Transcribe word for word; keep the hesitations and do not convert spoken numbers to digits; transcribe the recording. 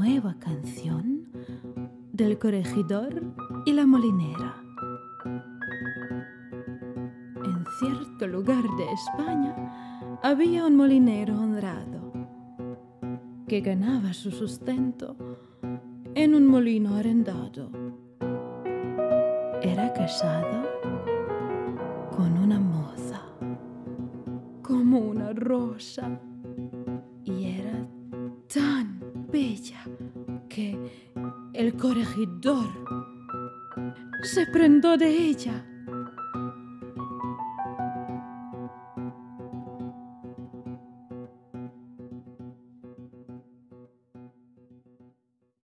nueva canción del corregidor y la molinera. En cierto lugar de España había un molinero honrado que ganaba su sustento en un molino arrendado. Era casado con una moza como una rosa y era tan bella que el corregidor se prendó de ella